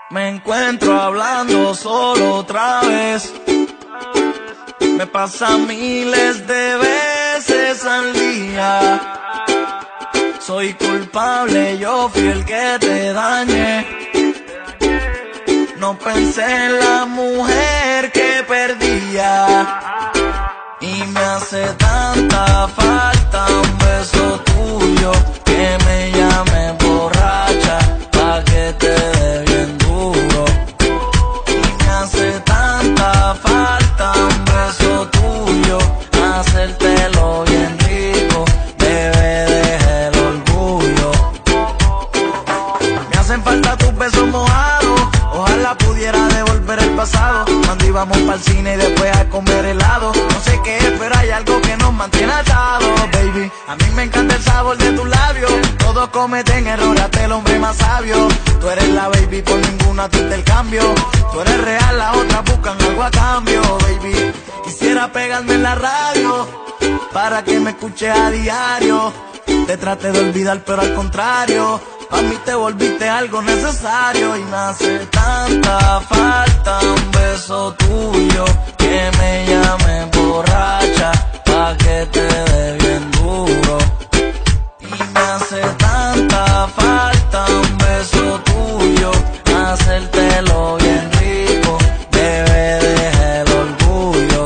Me encuentro hablando solo otra vez. Me pasa miles de veces al día. Soy culpable, yo fui el que te dañé. No pensé en la mujer que perdía. Y me hace tanta falta un beso tuyo, que me llame borracha pa' que te dé bien duro. Y me hace tanta falta un beso tuyo, hacértelo bien rico, bebé, deja el orgullo. Me hacen falta tus besos mojados, ojalá pudiera devolver el pasado, cuando íbamos pa'l cine y después a comer helado. No sé qué es, pero hay algo que nos mantiene atados, baby. A mí me encanta el sabor de tus labios. Todos cometen errores, hasta el hombre más sabio. Tú eres la baby, por ninguna te intercambio. Tú eres real, las otras buscan algo a cambio, baby. Quisiera pegarme en la radio para que me escuches a diario. Te traté de olvidar, pero al contrario, pa' mí te volviste algo necesario. Y me hace tanta falta un beso tuyo, que me llame borracha pa' que te dé bien duro. Y me hace tanta falta un beso tuyo, hacértelo bien rico, bebé, deja el orgullo.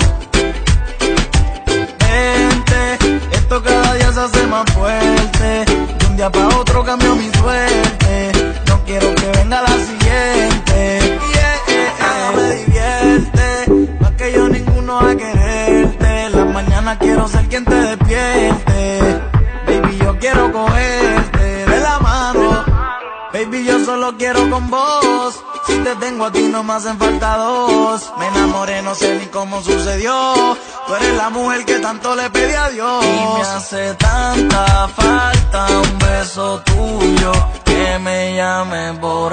Vente, esto cada día se hace más fuerte. De un día pa' otro cambio mi suerte. No quiero que venga la siguiente. Me divierte, más que yo ninguno va a quererte. En las mañanas quiero ser quien te despierte. Baby, yo quiero cogerte de la mano. Baby, yo solo quiero con vos. Si te tengo a ti no me hacen falta dos. Me enamoré, no sé ni cómo sucedió. Tú eres la mujer que tanto le pedí a Dios. Y me hace tanta falta un beso tuyo, que me llame borracha